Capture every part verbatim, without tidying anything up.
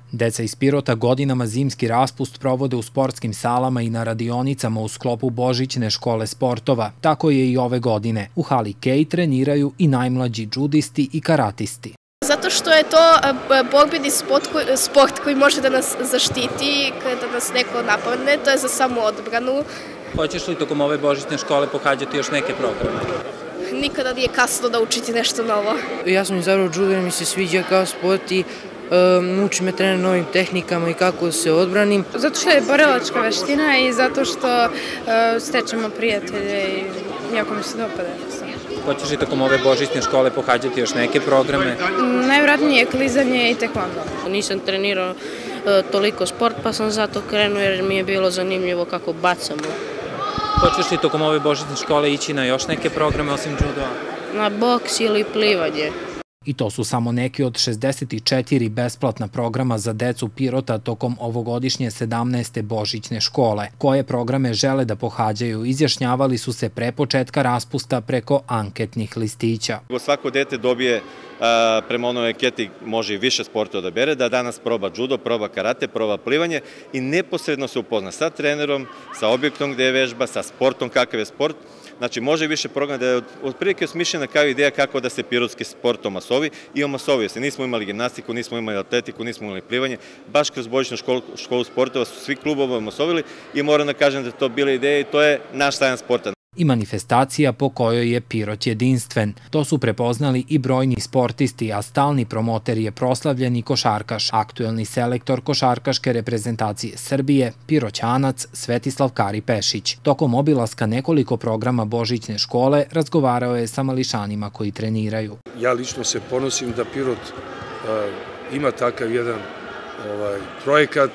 Deca iz Pirota godinama zimski raspust provode u sportskim salama i na radionicama u sklopu Božićne škole sportova. Tako je i ove godine. U hali Kej treniraju i najmlađi džudisti i karatisti. Zato što je to borbeni sport koji može da nas zaštiti kada nas neko napadne, to je za samoodbranu. Hoćeš li tokom ove Božićne škole pohađati još neke programe? Nikada nije kasno da učiti nešto novo. Ja sam izabrao judo jer mi se sviđa kao sport i uči me trener novim tehnikama i kako se odbranim. Zato što je borilačka veština i zato što stečemo prijatelje i jako mi se dopada. Hoćeš li tokom ove Božićne škole pohađati još neke programe? Najvjerojatnije je klizanje i tekvando. Nisam trenirao toliko sport pa sam zato krenuo jer mi je bilo zanimljivo kako bacamo. Hoćeš li tokom ove Božićne škole ići na još neke programe osim judoa? Na boks ili plivanje. I to su samo neki od šezdeset četiri besplatna programa za decu Pirota tokom ovogodišnje sedamnaeste Božićne škole. Koje programe žele da pohađaju, izjašnjavali su se pre početka raspusta preko anketnih listića. Svako dete dobije prema onoj anketi može i više sporta da bere, da danas proba judo, proba karate, proba plivanje i neposredno se upozna sa trenerom, sa objektom gde je vežba, sa sportom kakav je sport. Znači, može više programa da je otprilike osmišljena kao ideja kako da se pirotski sport omasovi i omasovio se. Nismo imali gimnastiku, nismo imali atletiku, nismo imali plivanje. Baš kroz Božićnu školu sportova su svi klubovi omasovili i moram da kažem da je to bila ideja i to je naš sajam sporta. I manifestacija po kojoj je Pirot jedinstven. To su prepoznali i brojni sportisti, a stalni promoter je proslavljeni košarkaš, aktuelni selektor košarkaške reprezentacije Srbije, Piroćanac Svetislav Kari Pešić. Tokom obilaska nekoliko programa Božićne škole razgovarao je sa mališanima koji treniraju. Ja lično se ponosim da Pirot ima takav jedan projekat,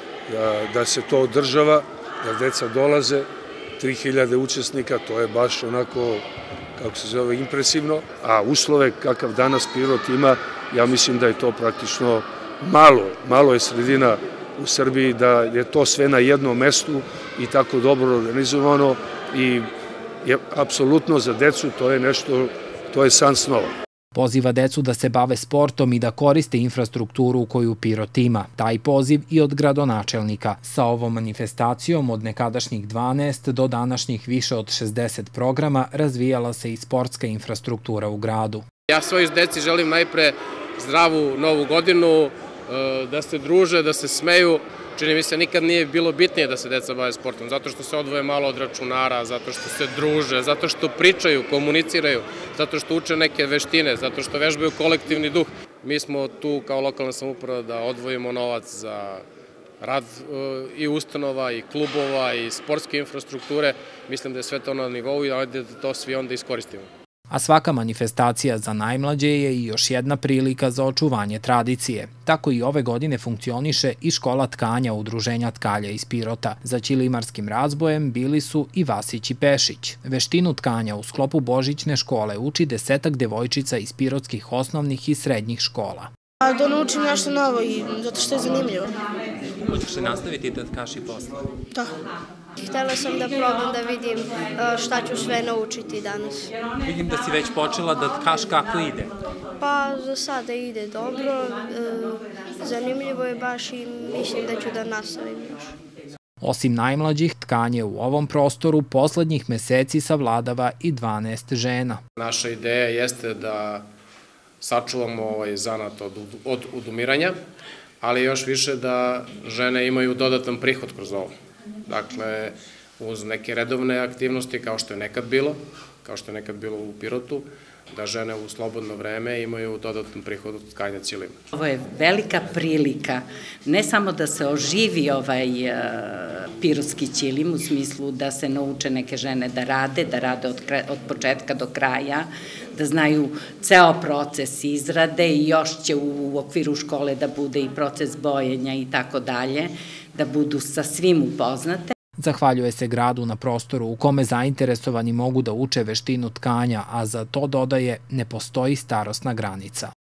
da se to održava, da deca dolaze, tri hiljade učesnika, to je baš onako, kako se zove, impresivno, a uslove kakav danas Pirot ima, ja mislim da je to praktično malo, malo je sredina u Srbiji, da je to sve na jednom mestu i tako dobro organizovano i apsolutno za decu to je nešto, to je san snova. Poziva decu da se bave sportom i da koriste infrastrukturu koju Pirot ima. Taj poziv i od gradonačelnika. Sa ovom manifestacijom od nekadašnjih dvanaest do današnjih više od šezdeset programa razvijala se i sportska infrastruktura u gradu. Ja svojoj deci želim najpre zdravu novu godinu, da se druže, da se smeju. Čini mi se nikad nije bilo bitnije da se deca bave sportom, zato što se odvoje malo od računara, zato što se druže, zato što pričaju, komuniciraju, zato što uče neke veštine, zato što vežbaju kolektivni duh. Mi smo tu kao lokalna samouprava da odvojimo novac za rad i ustanova, i klubova, i sportske infrastrukture. Mislim da je sve to na nivou i da to svi onda iskoristimo. A svaka manifestacija za najmlađe je i još jedna prilika za očuvanje tradicije. Tako i ove godine funkcioniše i škola tkanja Udruženja tkalja iz Pirota. Za ćilimarskim razbojem bili su i Vasić i Pešić. Veštinu tkanja u sklopu Božićne škole uči desetak devojčica iz pirotskih osnovnih i srednjih škola. Da naučim nešto novo i zato što je zanimljivo. Hoćeš li nastaviti da tkaš i posle? Da. Htela sam da probam da vidim šta ću sve naučiti danas. Vidim da si već počela da tkaš, kako ide? Pa za sada ide dobro, zanimljivo je baš i mislim da ću da nastavim još. Osim najmlađih, tkanje u ovom prostoru poslednjih meseci savladava i dvanaest žena. Naša ideja jeste da sačuvamo ovaj zanat od udumiranja, ali još više da žene imaju dodatan prihod kroz ovo. Dakle, uz neke redovne aktivnosti kao što je nekad bilo, kao što je nekad bilo u Pirotu, da žene u slobodno vreme imaju dodatan prihod od tkanja ćilima. Ovo je velika prilika, ne samo da se oživi ovaj pirotski ćilim, u smislu da se nauče neke žene da rade, da rade od početka do kraja, da znaju ceo proces izrade i još će u okviru škole da bude i proces bojenja i tako dalje, da budu sa svim upoznate. Zahvaljuje se gradu na prostoru u kome zainteresovani mogu da uče veštinu tkanja, a za to dodaje ne postoji starosna granica.